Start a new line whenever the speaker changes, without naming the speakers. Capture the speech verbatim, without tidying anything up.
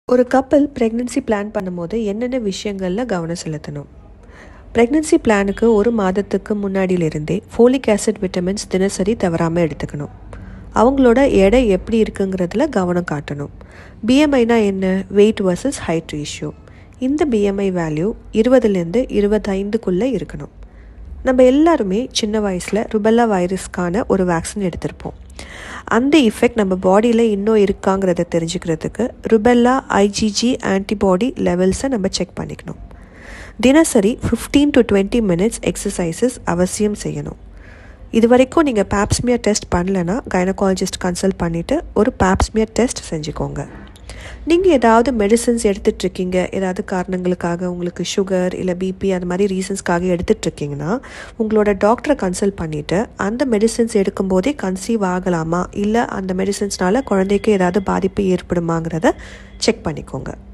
ஒரு கப்பல் pregnancy plan பண்ணும்போது என்னென்ன விஷயங்களில் கவனம் செலுத்தணும்? ப்ரெக்னென்சி பிளானுக்கு ஒரு மாதத்துக்கு முன்னாடியிலிருந்தே ஃபோலிக் ஆசிட் விட்டமின்ஸ் தினசரி தவறாமல் எடுத்துக்கணும். அவங்களோட எடை எப்படி இருக்குங்கிறதுல கவனம் காட்டணும். பிஎம்ஐனா என்ன? Weight versus height ratio. இந்த பிஎம்ஐ வேல்யூ இருபதுலேருந்து இருபத்தைந்துக்குள்ளே இருக்கணும். நம்ம எல்லாருமே சின்ன வயசில் ருபெல்லா வைரஸ்க்கான ஒரு வேக்சின் எடுத்திருப்போம். அந்த எஃபெக்ட் நம்ம பாடியில் இன்னும் இருக்காங்கிறத தெரிஞ்சுக்கிறதுக்கு ருபெல்லா ஐஜிஜி ஆன்டிபாடி லெவல்ஸை நம்ம செக் பண்ணிக்கணும். தினசரி fifteen to twenty minutes exercises அவசியம் செய்யணும். இது வரைக்கும் நீங்கள் பேப்ஸ்மியர் டெஸ்ட் பண்ணலைன்னா கைனகாலஜிஸ்ட் கன்சல்ட் பண்ணிவிட்டு ஒரு பேப்ஸ்மியர் டெஸ்ட் செஞ்சுக்கோங்க. நீங்கள் ஏதாவது மெடிசன்ஸ் எடுத்துகிட்ருக்கீங்க, ஏதாவது காரணங்களுக்காக உங்களுக்கு சுகர் இல்லை பிபி அந்த மாதிரி ரீசன்ஸ்க்காக எடுத்துகிட்ருக்கீங்கன்னா உங்களோட டாக்டரை கன்சல்ட் பண்ணிவிட்டு அந்த மெடிசன்ஸ் எடுக்கும்போதே கன்சீவ் ஆகலாமா இல்லை அந்த மெடிசன்ஸ்னால குழந்தைக்கு ஏதாவது பாதிப்பு ஏற்படுமாங்கிறத செக் பண்ணிக்கோங்க.